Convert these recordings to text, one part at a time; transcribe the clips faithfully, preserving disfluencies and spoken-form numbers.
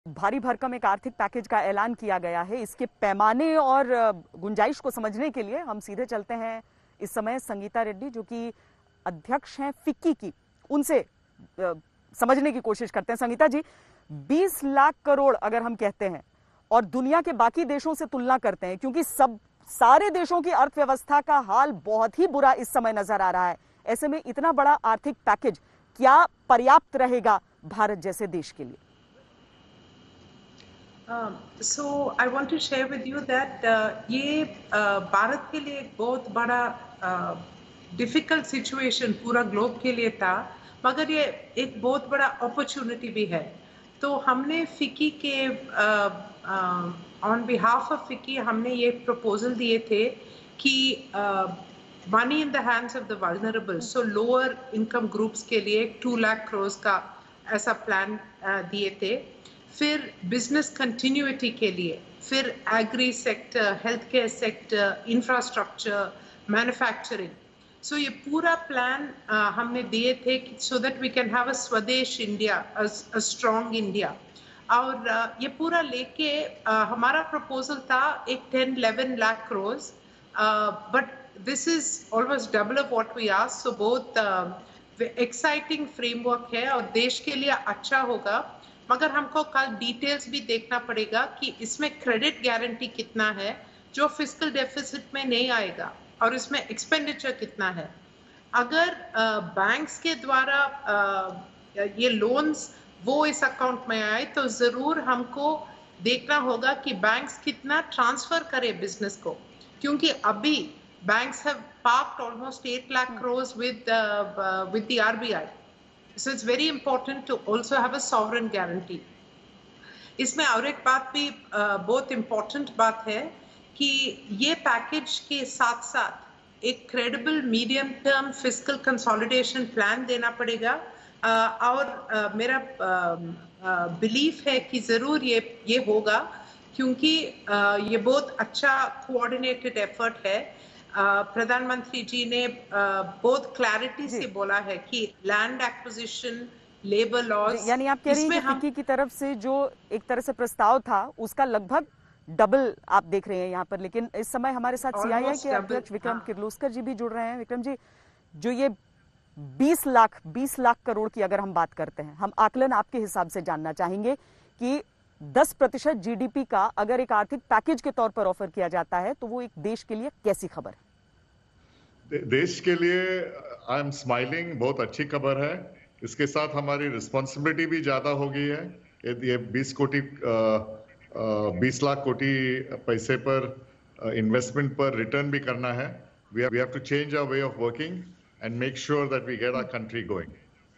भारी भरकम एक आर्थिक पैकेज का ऐलान किया गया है। इसके पैमाने और गुंजाइश को समझने के लिए हम सीधे चलते हैं इस समय संगीता रेड्डी, जो कि अध्यक्ष हैं फिक्की की, उनसे समझने की कोशिश करते हैं। संगीता जी, बीस लाख करोड़ अगर हम कहते हैं और दुनिया के बाकी देशों से तुलना करते हैं, क्योंकि सब सारे देशों की अर्थव्यवस्था का हाल बहुत ही बुरा इस समय नजर आ रहा है, ऐसे में इतना बड़ा आर्थिक पैकेज क्या पर्याप्त रहेगा भारत जैसे देश के लिए? Um, so I want to share with you that uh, ये uh, भारत के लिए एक बहुत बड़ा डिफिकल्ट uh, सिचुएशन पूरा ग्लोब के लिए था, मगर ये एक बहुत बड़ा अपॉर्चुनिटी भी है। तो हमने फिक्की के ऑन बिहाफ ऑफ फिक्की हमने ये प्रपोजल दिए थे कि money in the hands of the vulnerable, so lower income groups के लिए टू लाख करोड़ का ऐसा प्लान uh, दिए थे। फिर बिजनेस कंटिन्यूटी के लिए, फिर agri sector, health care sector, infrastructure, manufacturing. So ये पूरा प्लान uh, हमने दिए थे so that we can have a swadesh India, a strong India. और uh, ये पूरा लेके uh, हमारा प्रपोजल था एक ten eleven lakh crore, but this is almost double of what we asked. So बहुत एक्साइटिंग फ्रेमवर्क है और देश के लिए अच्छा होगा, मगर हमको कल डिटेल्स भी देखना पड़ेगा कि इसमें क्रेडिट गारंटी कितना है जो फिस्कल डेफिसिट में नहीं आएगा, और इसमें एक्सपेंडिचर कितना है। अगर बैंक्स uh, के द्वारा uh, ये लोन्स वो इस अकाउंट में आए तो जरूर हमको देखना होगा कि बैंक्स कितना ट्रांसफर करे बिजनेस को, क्योंकि अभी banks have parked almost eight lakh crore with with the RBI. So it's very important to also have a sovereign guarantee. इसमें और एक बात भी uh, बहुत इम्पोर्टेंट बात है कि ये पैकेज के साथ साथ एक credible medium term fiscal consolidation plan देना पड़ेगा। uh, और uh, मेरा बिलीफ uh, uh, है कि जरूर ये ये होगा, क्योंकि uh, ये बहुत अच्छा कोऑर्डिनेटेड एफर्ट है। Uh, प्रधानमंत्री जी ने uh, बहुत क्लैरिटी से बोला है कि लैंड एक्विजिशन, लेबर लॉज, यानी आप कह रही हैं कि हम... फिक्की की तरफ से जो एक तरह से प्रस्ताव था उसका लगभग डबल आप देख रहे हैं यहाँ पर। लेकिन इस समय हमारे साथ सीआईआई के अध्यक्ष विक्रम हाँ। किर्लोस्कर जी भी जुड़ रहे हैं। विक्रम जी, जो ये बीस लाख बीस लाख करोड़ की अगर हम बात करते हैं, हम आकलन आपके हिसाब से जानना चाहेंगे कि दस प्रतिशत जीडीपी का अगर एक आर्थिक पैकेज के तौर पर ऑफर किया जाता है तो वो एक देश के लिए कैसी खबर है? देश के लिए आई एम स्माइलिंग, बहुत अच्छी खबर है। इसके साथ हमारी रिस्पॉन्सिबिलिटी भी ज्यादा हो गई है। ये बीस कोटी बीस लाख कोटी पैसे पर इन्वेस्टमेंट पर रिटर्न भी करना है। We have to change our way of working and make sure that we get our country going.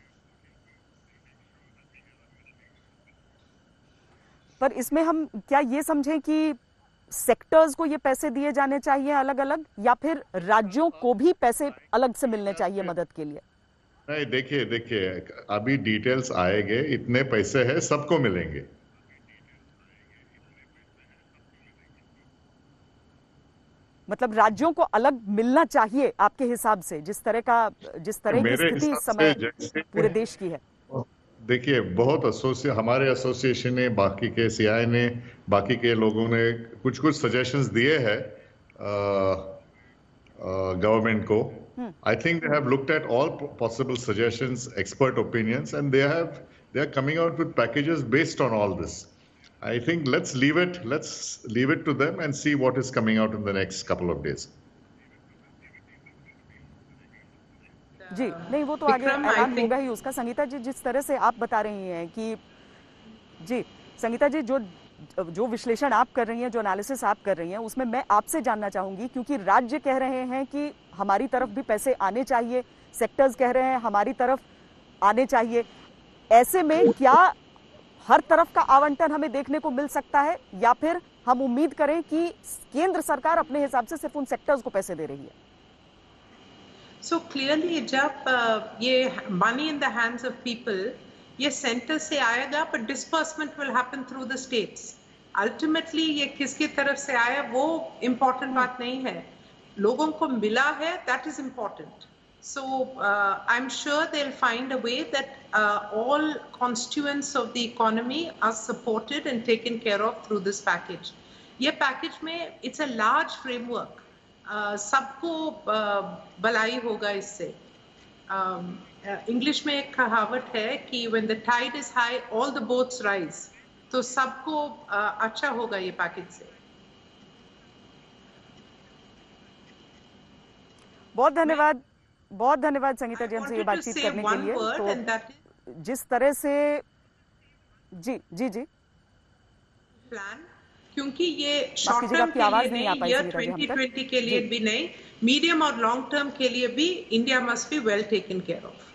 पर इसमें हम क्या ये समझें कि सेक्टर्स को ये पैसे दिए जाने चाहिए अलग अलग, या फिर राज्यों को भी पैसे अलग से मिलने चाहिए मदद के लिए? नहीं, देखिए देखिए अभी डिटेल्स आएंगे, इतने पैसे हैं सबको मिलेंगे। मतलब राज्यों को अलग मिलना चाहिए आपके हिसाब से, जिस तरह का जिस तरह की स्थिति इस समय पूरे देश की है? देखिए, बहुत एसोसिए हमारे एसोसिएशन ने, बाकी के सीआई ने, बाकी के लोगों ने कुछ कुछ सजेशंस दिए हैं गवर्नमेंट को। I think they have looked at all possible suggestions, expert opinions, and they have they are coming out with packages based on all this. I think let's leave it let's leave it to them and see what is coming out in the next couple of days. जी नहीं, वो तो आगे ऐलान होगा ही उसका। संगीता जी, जिस तरह से आप बता रही हैं कि जी संगीता जी, जो जो विश्लेषण आप कर रही हैं, जो एनालिसिस आप कर रही हैं, उसमें मैं आपसे जानना चाहूंगी, क्योंकि राज्य कह रहे हैं कि हमारी तरफ भी पैसे आने चाहिए, सेक्टर्स कह रहे हैं हमारी तरफ आने चाहिए। ऐसे में क्या हर तरफ का आवंटन हमें देखने को मिल सकता है, या फिर हम उम्मीद करें कि केंद्र सरकार अपने हिसाब से सिर्फ उन सेक्टर्स को पैसे दे रही है? सो so, क्लियरली जब uh, ये money in the hands of people ये सेंटर से आएगा, but disbursement will happen through the states. Ultimately ये किसकी तरफ से आया वो इम्पोर्टेंट बात नहीं है, लोगों को मिला है, that is important. So uh, I'm sure they'll find a way that uh, all constituents of the economy are supported and taken care of through this package. ये पैकेज में it's a large framework. uh, सबको uh, भलाई होगा इससे. English um, uh, में एक कहावत है कि when the tide is high, all the boats rise. तो सबको uh, अच्छा होगा ये पैकेज से. बहुत धन्यवाद, बहुत धन्यवाद संगीता जी हमसे ये बातचीत करने के लिए. तो जिस तरह से जी जी जी प्लान, क्योंकि ये शॉर्ट टर्म के लिए नहीं, ईयर ट्वेंटी ट्वेंटी के लिए भी नहीं, मीडियम और लॉन्ग टर्म के लिए भी India must be well taken care of.